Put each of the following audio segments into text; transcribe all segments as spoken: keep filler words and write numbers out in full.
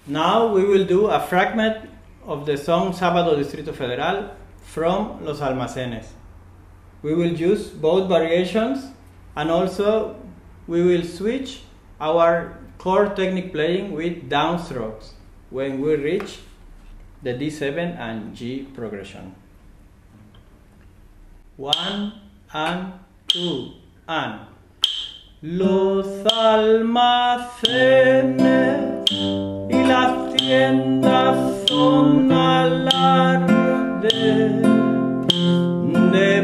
Now we will do a fragment of the song Sábado Distrito Federal from Los Almacenes. We will use both variations, and also we will switch our chord technique playing with downstrokes when we reach the D seven and G progression. One and two and los almacenes y las tiendas son alarde de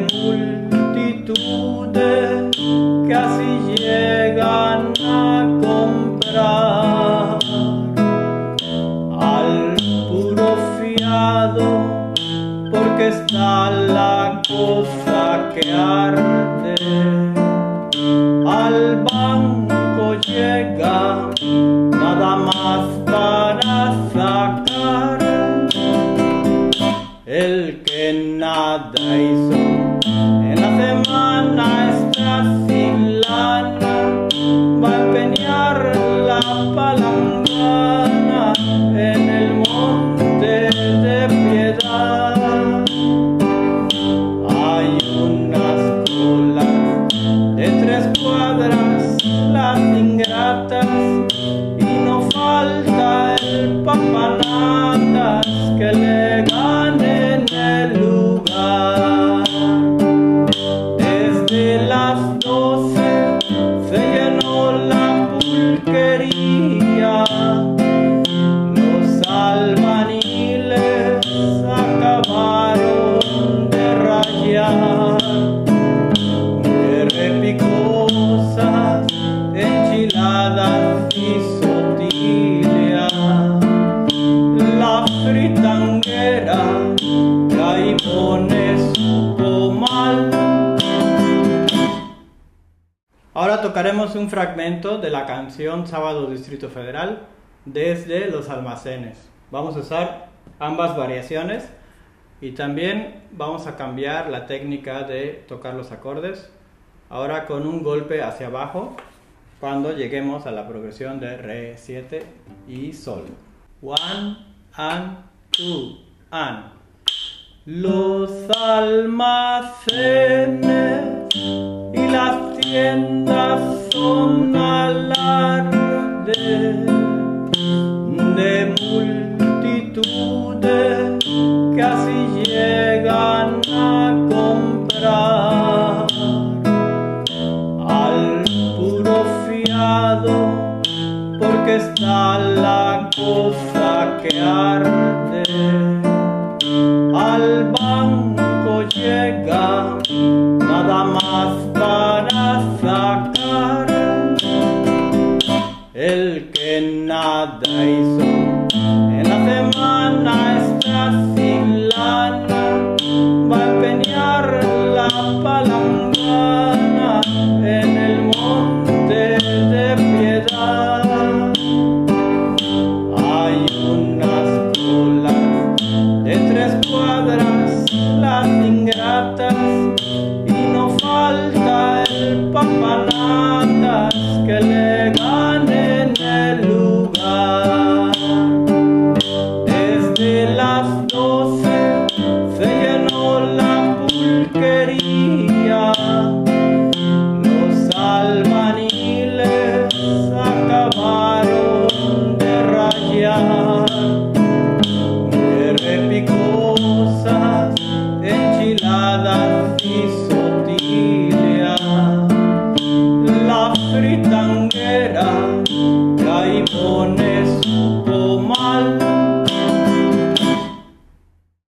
multitudes que así llegan a comprar al puro fiado, porque está la cosa que arde. Al banco llega nada más para sacar. El que nada hizo en la semana está sin lana, va a empeñar la palangana en el monte de Piedad. Hay unas colas de tres cuadras, las ingratas, y no falta el papanatas que le gane en el lugar. Desde las doce se llenó la pulquería, los albaniles acabaron de rayar. Repicosas, enchiladas y sotilia, la fritanguera que ahí pone su comal. Ahora tocaremos un fragmento de la canción Sábado Distrito Federal desde Los Almacenes. Vamos a usar ambas variaciones y también vamos a cambiar la técnica de tocar los acordes. Ahora con un golpe hacia abajo cuando lleguemos a la progresión de Re siete y Sol. One and two and. Los almacenes y las tiendas son alarde de multitudes que así llegan a comprar al puro fiado, porque está la cosa que arde. Al banco llega nada más para sacar. El que nada hizo en la semana está sin lana, va a empeñar la palangana en el monte de Piedad. Hay unas colas de tres cuadras, las ingratas, y no falta el papanatas que le gane en el lugar. Desde las doce se llenó la pulquería, los albaniles acabaron de rayar. Repicosas, enchiladas y sotilia, la fritanguera que ahí pone